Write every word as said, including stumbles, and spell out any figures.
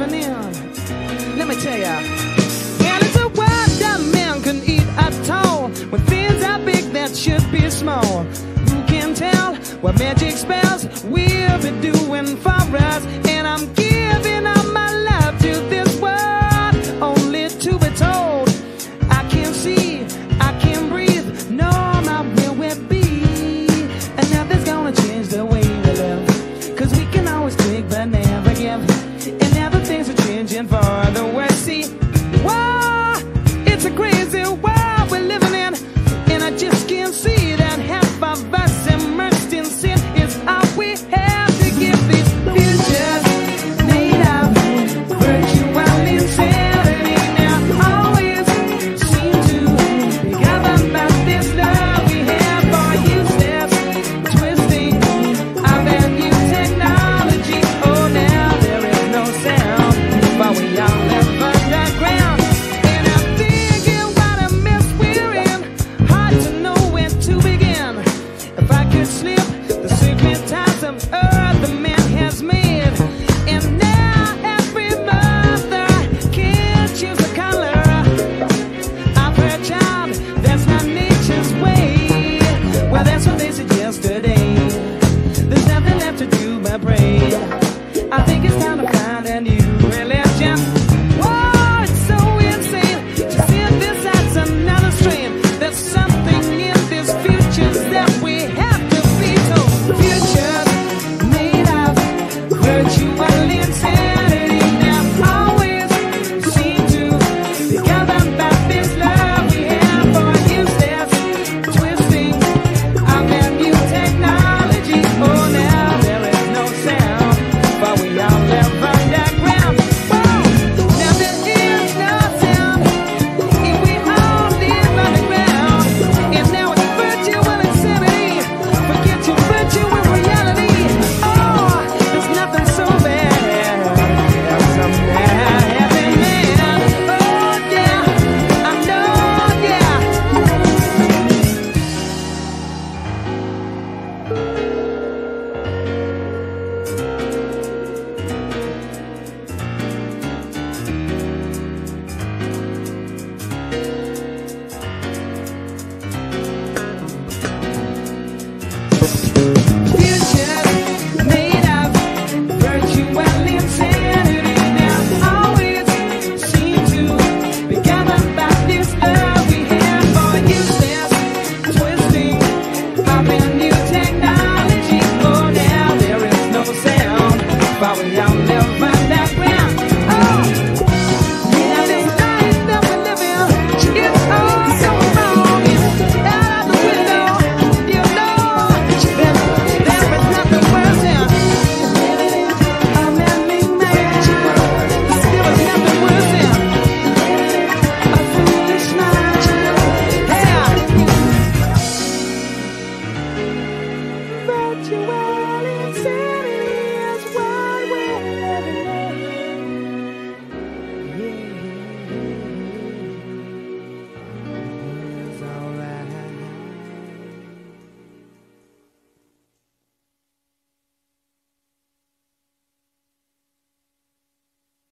living in. Let me tell ya. Well, it's a world that man can eat at all. When things are big that should be small. Who can tell what magic spells we'll be doing for us? And I'm giving all my love to this world, only to be told I can't see, I can't breathe, no, not where we'll be. And nothing's gonna change the way we live, cause we can always take but never give. And now the things are changing for the worse. See, whoa, it's a crazy world we're living in, and I just can't see that half of us immersed in sin is all we have to give these futures made of virtual insanity. Now always seem to be governed by this love we have for useless twisting of that new technology. Oh, now there is no sound, but we all live underground. And I'm thinking what a mess we're in, hard to know where to begin. If I could slip the secret ties of earth the man has made, and now every mother can choose a color of her child. That's not nature's way. Well, that's what they said yesterday. There's nothing left to do but pray. I think it's time to find a new religion. Whoa, it's so insane to see this as another strain. There's something in this future that we have to be told. Futures made of virtual insanity. Now always seem to be governed by this love we have for useless twisting of that new technology. Oh, now there is no sound, but we all live underground. Whoa, now there is no sound, and we all live underground. And now it's virtual insanity. Forget your virtual reality. Oh, there's nothing so bad as some bad heaven man. Oh yeah, I know, yeah.